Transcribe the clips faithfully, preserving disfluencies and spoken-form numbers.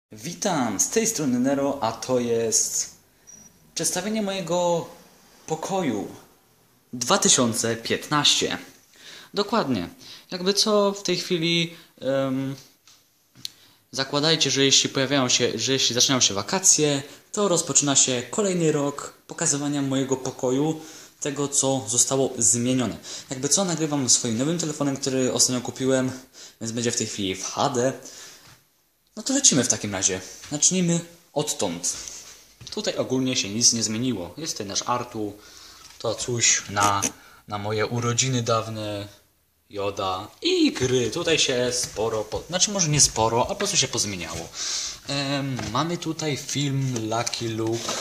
Witam, z tej strony Nero, a to jest przedstawienie mojego pokoju dwa tysiące piętnaście. Dokładnie. Jakby co w tej chwili um, zakładajcie, że jeśli pojawiają się, że jeśli zaczynają się wakacje, to rozpoczyna się kolejny rok pokazywania mojego pokoju, tego co zostało zmienione. Jakby co nagrywam swoim nowym telefonem, który ostatnio kupiłem, więc będzie w tej chwili w H D. No to lecimy w takim razie. Zacznijmy odtąd. Tutaj ogólnie się nic nie zmieniło. Jest tutaj nasz Artu. To coś na, na moje urodziny dawne. Joda i gry. Tutaj się sporo, po, znaczy może nie sporo, a po prostu się pozmieniało. Ehm, mamy tutaj film Lucky Luke.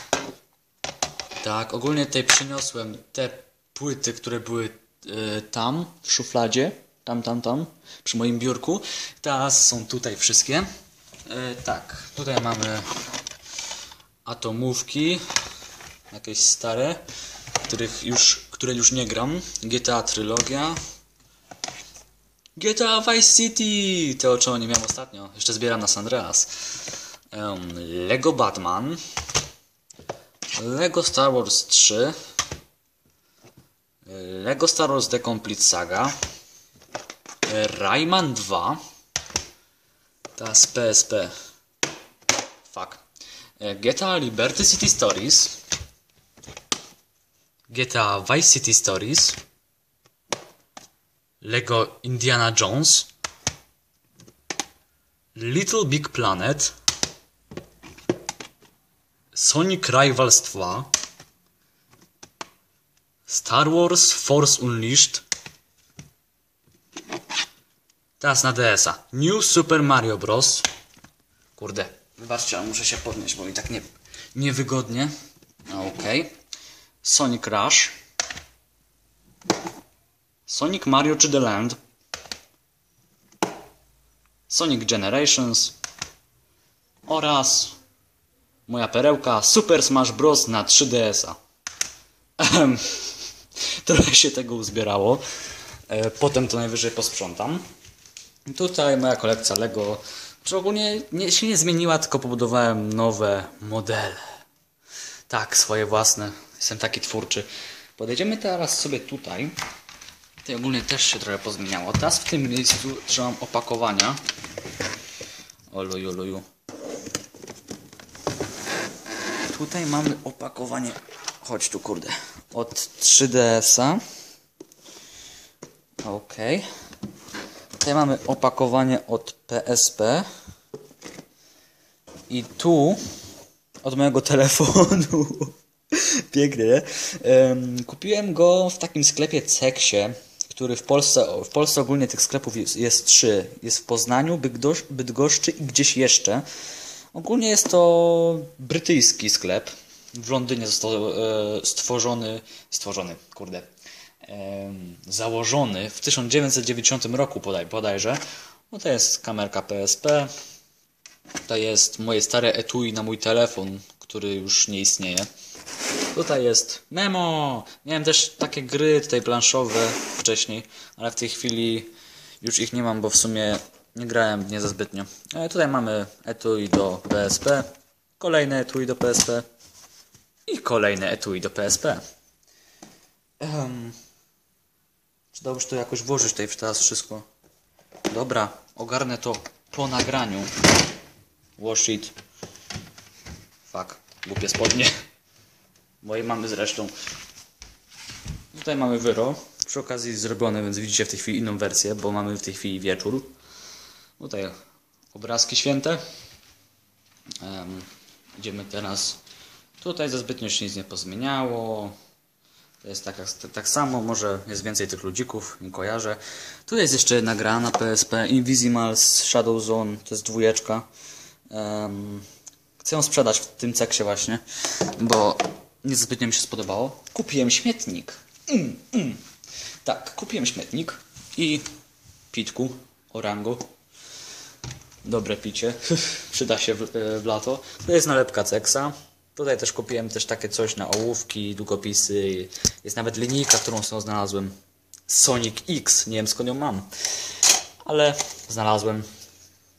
Tak, ogólnie tutaj przyniosłem te płyty, które były e, tam w szufladzie. Tam, tam, tam, przy moim biurku. Teraz są tutaj wszystkie. E, tak, tutaj mamy atomówki, jakieś stare, których już, które już nie gram. G T A Trylogia. G T A Vice City! To, czego nie miałem ostatnio. Jeszcze zbieram na San Andreas. Um, Lego Batman. Lego Star Wars trzy. Lego Star Wars The Complete Saga. Rayman dwa. Teraz P S P. Fuck. G T A Liberty City Stories. G T A Vice City Stories. Lego Indiana Jones. Little Big Planet. Sonic Rivals dwa. Star Wars Force Unleashed. Teraz na D S a. New Super Mario Bros. Kurde, wybaczcie, ale muszę się podnieść, bo mi tak nie, niewygodnie. Okej. Okay. Sonic Rush. Sonic Mario czy The Land. Sonic Generations. Oraz moja perełka Super Smash Bros. Na trzy D S a. Ehem. Trochę się tego uzbierało. E, potem to najwyżej posprzątam. Tutaj moja kolekcja Lego, czy ogólnie nie, się nie zmieniła, tylko pobudowałem nowe modele. Tak, swoje własne. Jestem taki twórczy. Podejdziemy teraz sobie tutaj. Tutaj ogólnie też się trochę pozmieniało. Teraz w tym miejscu trzymam opakowania. Oluju, oluju. Tutaj mamy opakowanie. Chodź tu, kurde. Od trzy D S a. Okej. Okay. Tutaj mamy opakowanie od P S P. I tu od mojego telefonu. Pięknie, nie? Um, kupiłem go w takim sklepie Ceksie, który w Polsce, w Polsce ogólnie tych sklepów jest, jest trzy. Jest w Poznaniu, Bydgosz, Bydgoszczy i gdzieś jeszcze. Ogólnie jest to brytyjski sklep. W Londynie został e, stworzony, stworzony, kurde, e, założony w tysiąc dziewięćset dziewięćdziesiątym roku bodaj, bodajże. No to jest kamerka P S P. To jest moje stare etui na mój telefon, który już nie istnieje. Tutaj jest Memo. Miałem też takie gry tutaj planszowe wcześniej, ale w tej chwili już ich nie mam, bo w sumie nie grałem nie za zbytnio. E, tutaj mamy etui do P S P. Kolejne etui do P S P. I kolejne etui do P S P. Um, czy dobrze to jakoś włożyć tutaj teraz wszystko? Dobra, ogarnę to po nagraniu. Wash it. Fuck, głupie spodnie. Moje mamy zresztą. Tutaj mamy wyro. Przy okazji zrobione, więc widzicie w tej chwili inną wersję, bo mamy w tej chwili wieczór. Tutaj obrazki święte. Um, idziemy teraz. Tutaj za zbytnio się nic nie pozmieniało. To jest tak, tak samo, może jest więcej tych ludzików, nie kojarzę. Tu jest jeszcze jedna gra na P S P, Invisimals Shadow Zone, to jest dwójeczka. Um, chcę ją sprzedać w tym ceksie właśnie, bo nie zbytnio mi się spodobało. Kupiłem śmietnik. Mm, mm. Tak, kupiłem śmietnik i pitku, orangu. Dobre picie, przyda się w, w lato. To jest nalepka ceksa. Tutaj też kupiłem też takie coś na ołówki, długopisy. Jest nawet linijka, którą sobie znalazłem. Sonic X. Nie wiem skąd ją mam. Ale znalazłem.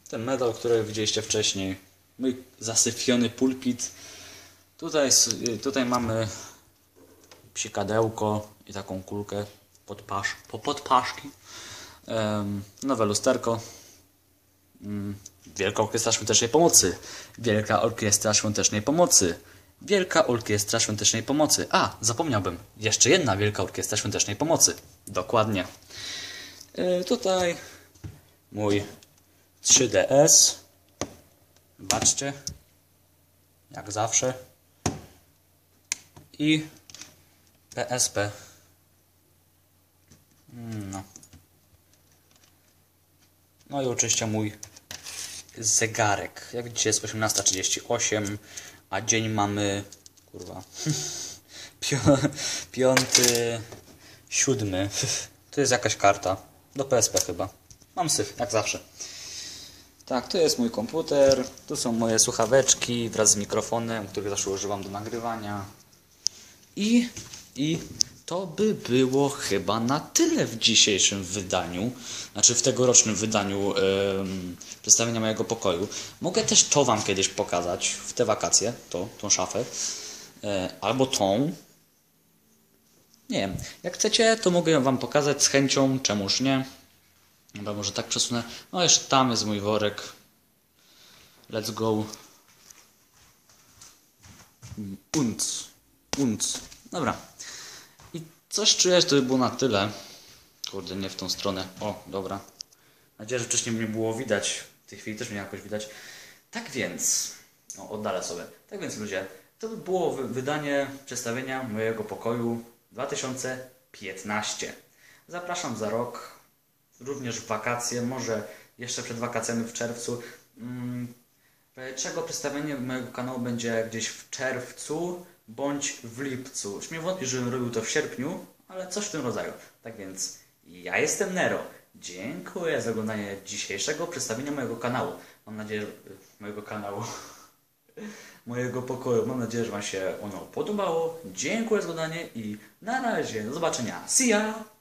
ten medal, który widzieliście wcześniej. Mój zasyfiony pulpit. Tutaj, tutaj mamy psikadełko i taką kulkę pod, pasz, po podpaszki. Um, nowe lusterko. Um, Wielka Orkiestra Świątecznej Pomocy. Wielka Orkiestra Świątecznej Pomocy. Wielka Orkiestra Świątecznej Pomocy. A, zapomniałbym. Jeszcze jedna Wielka Orkiestra Świątecznej Pomocy. Dokładnie. Yy, tutaj mój trzy D S. Zobaczcie. Jak zawsze. I P S P. No. No i oczywiście mój zegarek. Jak widzicie jest osiemnasta trzydzieści osiem, a dzień mamy, kurwa, piąty, siódmy. To jest jakaś karta. Do P S P chyba. Mam syf, jak zawsze. Tak, to jest mój komputer. Tu są moje słuchaweczki wraz z mikrofonem, który zawsze używam do nagrywania. I, i to by było chyba na tyle w dzisiejszym wydaniu, znaczy w tegorocznym wydaniu yy, przedstawienia mojego pokoju. Mogę też to wam kiedyś pokazać w te wakacje, to, tą szafę, yy, albo tą. Nie wiem, jak chcecie, to mogę ją wam pokazać z chęcią, czemuż nie. Dobra, może tak przesunę. No jeszcze tam jest mój worek. Let's go. Unc. Unc. Dobra. I coś czuję, że to by było na tyle. Kurde, nie w tą stronę. O, dobra. Mam nadzieję, że wcześniej mnie było widać. W tej chwili też mnie jakoś widać. Tak więc... O, oddalę sobie. Tak więc ludzie, to by było wydanie przedstawienia mojego pokoju dwa tysiące piętnaście. Zapraszam za rok. Również w wakacje. Może jeszcze przed wakacjami w czerwcu. Hmm, czego przedstawienie mojego kanału będzie gdzieś w czerwcu bądź w lipcu. Śmiem wątpić, żebym robił to w sierpniu, ale coś w tym rodzaju. Tak więc ja jestem Nero. Dziękuję za oglądanie dzisiejszego przedstawienia mojego kanału. Mam nadzieję, że mojego kanału, mojego pokoju. Mam nadzieję, że wam się ono podobało. Dziękuję za oglądanie i na razie. Do zobaczenia. See ya!